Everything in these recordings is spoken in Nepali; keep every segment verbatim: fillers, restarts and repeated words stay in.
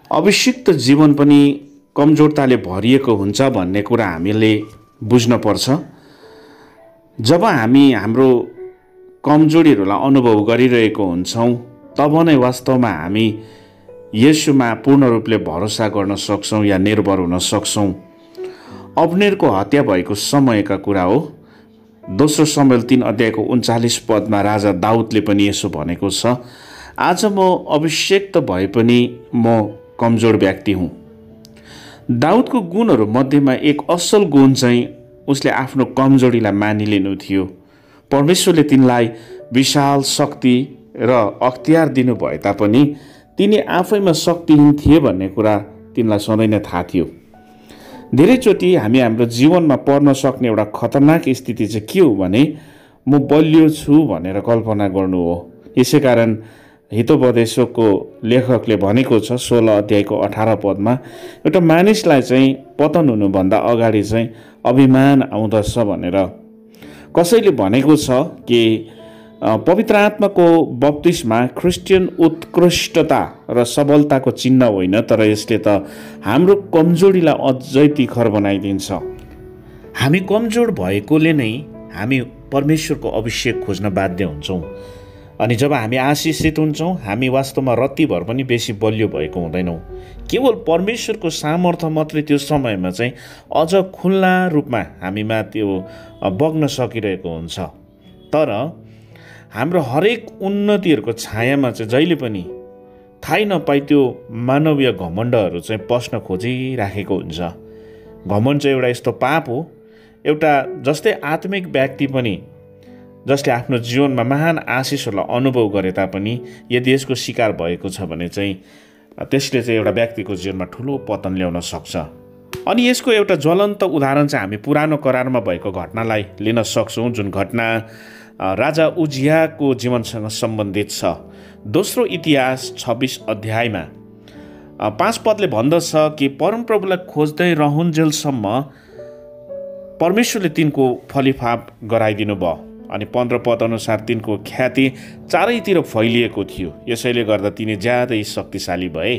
अभिषिक्त जीवन पनि कमजोरताले भरिएको हुन्छ भन्ने कुरा हामीले बुझ्न पर्छ। जब हामी हाम्रो कमजोरीहरूलाई अनुभव गरिरहेको हुन्छौँ तब नै वास्तवमा हामी येशूमा पूर्ण रूपले भरोसा गर्न सक्छौँ या निर्भर हुन सक्छौँ। अब्नेरको हत्या भएको समयका कुरा हो। दोस्रो शमूएल तीन अध्यायको उन्चालिस पदमा राजा दाउदले पनि यसो भनेको छ, आज म अभिषेक्त भए पनि म कमजोर व्यक्ति हुँ। दाउदको गुणहरू मध्येमा एक असल गुण चाहिँ उसले आफ्नो कमजोरीलाई मानिलिनु थियो। परमेश्वरले तिनलाई विशाल शक्ति र अख्तियार दिनुभए तापनि तिनी आफैमा शक्तिहीन थिए भन्ने कुरा तिनलाई सधैँ नै थाहा थियो। धेरैचोटि हामी हाम्रो जीवनमा पर्न सक्ने एउटा खतरनाक स्थिति चाहिँ के हो भने म बलियो छु भनेर कल्पना गर्नु हो। यसै कारण हितोपदेशको लेखकले भनेको छ सोह्र अध्यायको अठार पदमा, एउटा मानिसलाई चाहिँ पतन हुनुभन्दा अगाडि चाहिँ अभिमान आउँदछ भनेर। कसैले भनेको छ कि पवित्र आत्माको बप्तिस्मा क्रिस्चियन उत्कृष्टता र सबलताको चिन्ह होइन, तर यसले त हाम्रो कमजोरीलाई अझै तिखर बनाइदिन्छ। हामी कमजोर भएकोले नै हामी परमेश्वरको अभिषेक खोज्न बाध्य हुन्छौँ। अनि जब हामी आशिषित हुन्छौँ हामी वास्तवमा रत्तिभर पनि बेसी बलियो भएको हुँदैनौँ। केवल परमेश्वरको सामर्थ्य मात्रै त्यो समयमा चाहिँ अझ खुल्ला रूपमा हामीमा त्यो बग्न सकिरहेको हुन्छ। तर हाम्रो हरेक उन्नतिहरूको छायामा चाहिँ जहिले पनि थाहै नपाई त्यो मानवीय घमण्डहरू चाहिँ पस्न खोजिराखेको हुन्छ। घमण्ड चाहिँ एउटा यस्तो पाप हो, एउटा जस्तै आत्मिक व्यक्ति पनि जसले आफ्नो जीवनमा महान आशिषहरूलाई अनुभव गरे तापनि यदि यसको शिकार भएको छ भने चाहिँ त्यसले चाहिँ एउटा व्यक्तिको जीवनमा ठुलो पतन ल्याउन सक्छ। अनि यसको एउटा ज्वलन्त उदाहरण चाहिँ हामी पुरानो करारमा भएको घटनालाई लिन सक्छौँ, जुन घटना राजा उजियाको जीवनसँग सम्बन्धित छ। दोस्रो इतिहास छब्बिस अध्यायमा पाँच पदले भन्दछ कि परमप्रभुलाई खोज्दै रहन्जेलसम्म परमेश्वरले तिनको फलिफाप गराइदिनु भयो। अनि पन्ध्र पद अनुसार तिनको ख्याति चारैतिर फैलिएको थियो, यसैले गर्दा तिनी ज्यादै शक्तिशाली भए।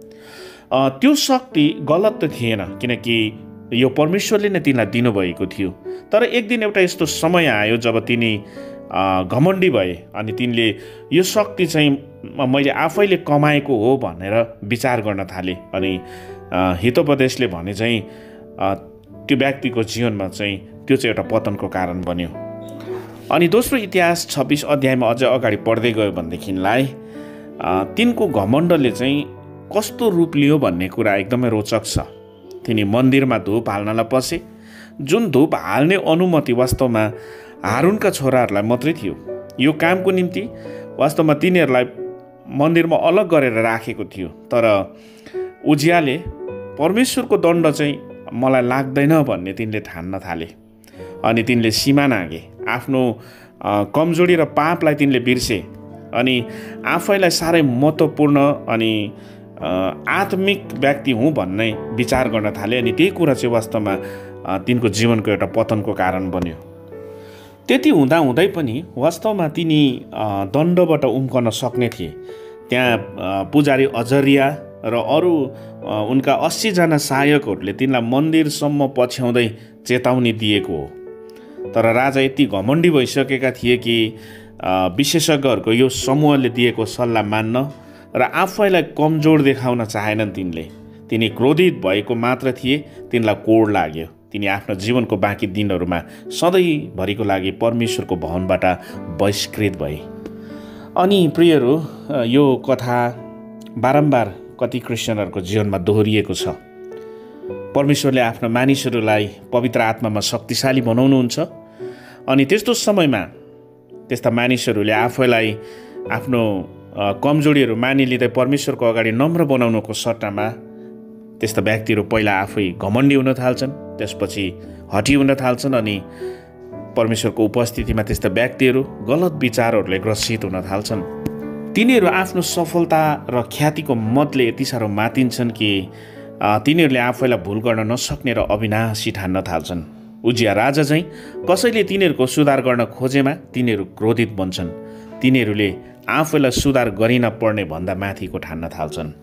त्यो शक्ति गलत त थिएन, किनकि यो परमेश्वरले नै तिनलाई दिनुभएको थियो। तर एक दिन एउटा यस्तो समय आयो जब तिनी घमण्डी भए अनि तिनले यो शक्ति चाहिँ मैले आफैले कमाएको हो भनेर विचार गर्न थाले। अनि हितोपदेशले भने चाहिँ त्यो व्यक्तिको जीवनमा चाहिँ त्यो चाहिँ एउटा पतनको कारण बन्यो। अनि दोस्रो इतिहास छब्बिस अध्यायमा अझ अगाडि पढ्दै गयो भनेदेखिलाई तिनको घमण्डले चाहिँ कस्तो रूप लियो भन्ने कुरा एकदमै रोचक छ। तिनी मन्दिरमा धूप हाल्नलाई पसे, जुन धूप हाल्ने अनुमति वास्तवमा हारुनका छोराहरूलाई मात्रै थियो। यो कामको निम्ति वास्तवमा तिनीहरूलाई मन्दिरमा अलग गरेर राखेको थियो। तर उजियाले परमेश्वरको दण्ड चाहिँ मलाई लाग्दैन भन्ने तिनले ठान्न थाले। अनि तिनले सीमा नागे, आफ्नो कमजोरी र पापलाई तिनले बिर्से अनि आफैलाई साह्रै महत्त्वपूर्ण अनि आत्मिक व्यक्ति हुँ भन्ने विचार गर्न थाले। अनि त्यही कुरा चाहिँ वास्तवमा तिनको जीवनको एउटा पतनको कारण बन्यो। त्यति हुँदा हुँदै पनि वास्तवमा तिनी दण्डबाट उम्कन सक्ने थिए। त्यहाँ पुजारी अजरिया र अरू उनका अस्सीजना सहायकहरूले तिनलाई मन्दिरसम्म पछ्याउँदै चेतावनी दिएको हो। तर राजा यति घमण्डी भइसकेका थिए कि विशेषज्ञहरूको यो समूहले दिएको सल्लाह मान्न र आफैलाई कमजोर देखाउन चाहेनन्। तिनले तिनी क्रोधित भएको मात्र थिए, तिनलाई कोड लाग्यो। तिनी आफ्नो जीवनको बाँकी दिनहरूमा सधैँभरिको लागि परमेश्वरको भवनबाट बहिष्कृत भए। अनि प्रियहरू, यो कथा बारम्बार कति क्रिस्चियनहरूको जीवनमा दोहोरिएको छ। परमेश्वरले आफ्नो मानिसहरूलाई पवित्र आत्मामा शक्तिशाली बनाउनुहुन्छ। अनि त्यस्तो समयमा त्यस्ता मानिसहरूले आफैलाई आफ्नो कमजोरीहरू मानिलिँदै परमेश्वरको अगाडि नम्र बनाउनुको सट्टामा त्यस्ता व्यक्तिहरू पहिला आफै घमण्डी हुन थाल्छन्, त्यसपछि हठी हुन थाल्छन्। अनि परमेश्वरको उपस्थितिमा त्यस्ता व्यक्तिहरू गलत विचारहरूले ग्रसित हुन थाल्छन्। तिनीहरू आफ्नो सफलता र ख्यातिको मतले यति साह्रो मातिन्छन् कि तिनीहरूले आफैलाई भुल गर्न नसक्ने र अविनाशी ठान्न थाल्छन्। उजिया राजा चाहिँ कसैले तिनीहरूको सुधार गर्न खोजेमा तिनीहरू क्रोधित बन्छन्। तिनीहरूले आफैलाई सुधार गरिन पर्ने भन्दा माथिको ठान्न थाल्छन्।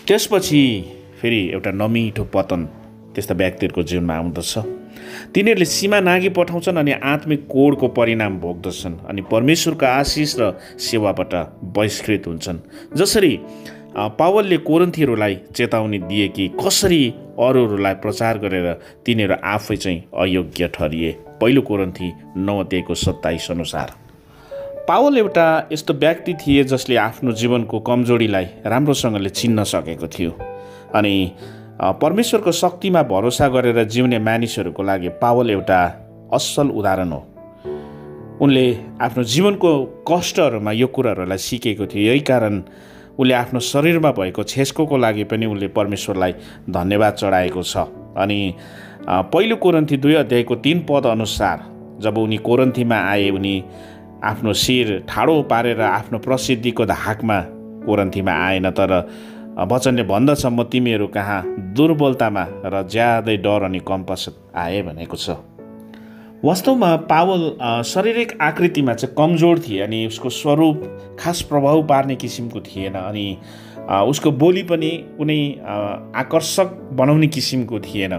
त्यसपछि फेरि एउटा नमिठो पतन त्यस्ता व्यक्तिहरूको जीवनमा आउँदछ। तिनीहरूले सीमा नाघी पठाउँछन् अनि आत्मिक कोडको परिणाम भोग्दछन् अनि परमेश्वरको आशिष र सेवाबाट बहिष्कृत हुन्छन्। जसरी पावलले कोरिन्थीहरूलाई चेतावनी दिए कि कसरी अरूहरूलाई प्रचार गरेर तिनीहरू आफै चाहिँ अयोग्य ठहरिए। पहिलो कोरिन्थी नौ अध्यायको सत्ताइस अनुसार पावल एउटा यस्तो व्यक्ति थिए जसले आफ्नो जीवनको कमजोरीलाई राम्रोसँगले चिन्न सकेको थियो अनि परमेश्वरको शक्तिमा भरोसा गरेर जिउने मानिसहरूको लागि पावल एउटा असल उदाहरण हो। उनले आफ्नो जीवनको कष्टहरूमा यो कुराहरूलाई सिकेको थियो। यही कारण उसले आफ्नो शरीरमा भएको छेस्कोको लागि पनि उसले परमेश्वरलाई धन्यवाद चढाएको छ। अनि पहिलो कोरिन्थी दुई अध्यायको तीन पद अनुसार जब उनी कोरिन्थीमा आए, उनी आफ्नो शिर ठाडो पारेर आफ्नो प्रसिद्धिको धाकमा कोरिन्थीमा आएन, तर वचनले भन्दछ म तिमीहरू कहाँ दुर्बलतामा र ज्यादै डर अनि कम्पस आए भनेको छ। वास्तवमा पावल शारीरिक आकृतिमा चाहिँ कमजोर थिए अनि उसको स्वरूप खास प्रभाव पार्ने किसिमको थिएन अनि उसको बोली पनि कुनै आकर्षक बनाउने किसिमको थिएन।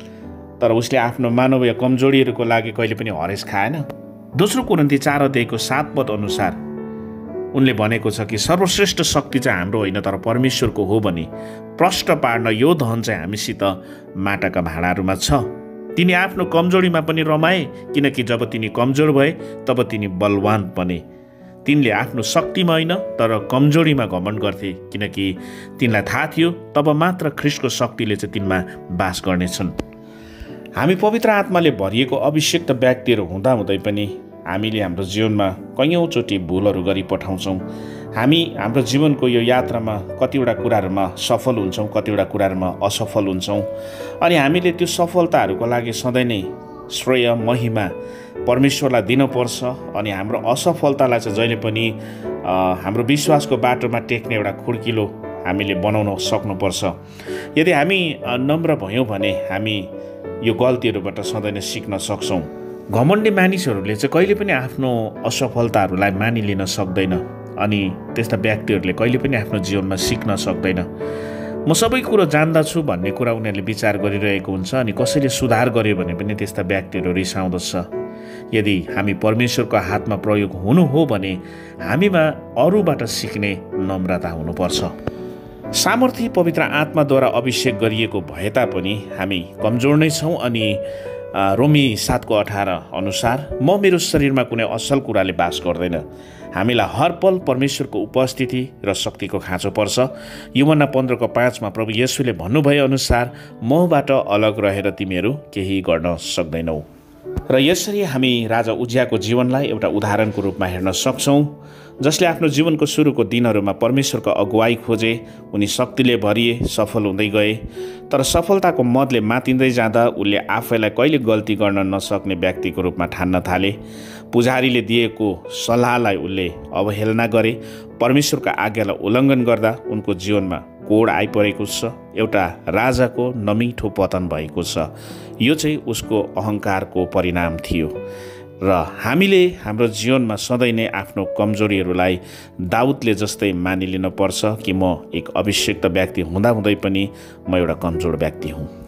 तर उसले आफ्नो मानवीय कमजोरीहरूको लागि कहिले पनि हरेस खाएन। दोस्रो कोरिन्थी चार अध्यायको सात पद अनुसार उनले भनेको छ कि सर्वश्रेष्ठ शक्ति चाहिँ हाम्रो होइन तर परमेश्वरको हो भने प्रष्ट पार्न यो धन चाहिँ हामीसित माटाका भाँडाहरूमा छ। तिनी आफ्नो कमजोरीमा पनि रमाए किनकि जब तिनी कमजोर भए तब तिनी बलवान बने। तिनले आफ्नो शक्तिमा होइन तर कमजोरीमा घमण्ड गर्थे किनकि तिनलाई थाहा थियो तब मात्र ख्रीष्टको शक्तिले चाहिँ तिनमा बास गर्नेछन्। हामी पवित्र आत्माले भरिएको अभिषेक्त व्यक्तिहरू हुँदाहुँदै पनि हामीले हाम्रो जीवनमा कैयौँचोटि भुलहरू गरी पठाउँछौँ। हामी हाम्रो जीवनको यो यात्रामा कतिवटा कुराहरूमा सफल हुन्छौँ, कतिवटा कुराहरूमा असफल हुन्छौँ अनि हामीले त्यो सफलताहरूको लागि सधैँ नै श्रेय महिमा परमेश्वरलाई दिनुपर्छ अनि हाम्रो असफलतालाई चाहिँ जहिले पनि हाम्रो विश्वासको बाटोमा टेक्ने एउटा खुड्किलो हामीले बनाउन सक्नुपर्छ। यदि हामी नम्र भयौँ भने हामी यो गल्तीहरूबाट सधैँ नै सिक्न सक्छौँ। घमण्डी मानिसहरूले चाहिँ कहिले पनि आफ्नो असफलताहरूलाई मानिलिन सक्दैन अनि त्यस्ता व्यक्तिहरूले कहिले पनि आफ्नो जीवनमा सिक्न सक्दैन। म सबै कुरो जान्दछु भन्ने कुरा उनीहरूले विचार गरिरहेको हुन्छ अनि कसैले सुधार गर्यो भने पनि त्यस्ता व्यक्तिहरू रिसाउँदछ। यदि हामी परमेश्वरको हातमा प्रयोग हुनु हो भने हामीमा अरूबाट सिक्ने नम्रता हुनुपर्छ। सामर्थ्य पवित्र आत्माद्वारा अभिषेक गरिएको भए तापनि हामी कमजोर नै छौँ अनि रोमी सातको अठार अनुसार म मेरो शरीरमा कुनै असल कुराले बास गर्दैन। हामीलाई हर पल परमेश्वरको उपस्थिति र शक्तिको खाँचो पर्छ। युहन्ना पन्ध्रको पाँचमा प्रभु येशूले भन्नुभए अनुसार मबाट अलग रहेर तिमीहरू केही गर्न सक्दैनौ। र यसरी हामी राजा उज्जियाको जीवनलाई एउटा उदाहरणको रूपमा हेर्न सक्छौँ जसले आफ्नो जीवनको सुरुको दिनहरूमा परमेश्वरको अगुवाई खोजे। उनी शक्तिले भरिए, सफल हुँदै गए तर सफलताको मदले मातिँदै जाँदा उसले आफैलाई कहिले गल्ती गर्न नसक्ने व्यक्तिको रूपमा ठान्न थाले। पुजारीले दिएको सल्लाहलाई उसले अवहेलना गरे। परमेश्वरको आज्ञालाई उल्लङ्घन गर्दा उनको जीवनमा कोड आइपरेको छ। एउटा राजाको नमिठो पतन भएको छ। यो चाहिँ उसको अहङ्कारको परिणाम थियो र हामीले हाम्रो जीवनमा सधैँ नै आफ्नो कमजोरीहरूलाई दाउदले जस्तै मानिलिन पर्छ कि म एक अभिषेक्त व्यक्ति हुँदाहुँदै पनि म एउटा कमजोर व्यक्ति हुँ।